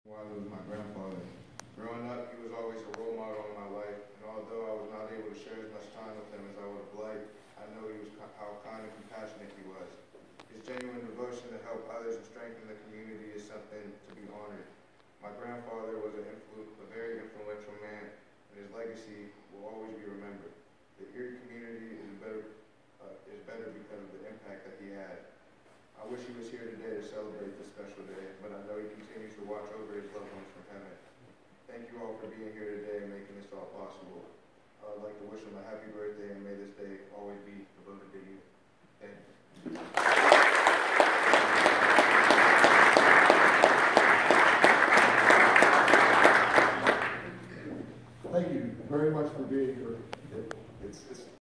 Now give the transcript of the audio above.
Wiley was my grandfather. Growing up, he was always a role model in my life, and although I was not able to share as much time with him as I would have liked, I know how kind and compassionate he was. His genuine devotion to help others and strengthen the community is something to be honored. My grandfather was a very influential man, and his legacy will always be remembered. The Erie community is better because of the impact that he had. I wish he was here today to celebrate this special day, but I know he continues to watch over his loved ones from heaven. Thank you all for being here today and making this all possible. I would like to wish him a happy birthday, and may this day always be devoted to you.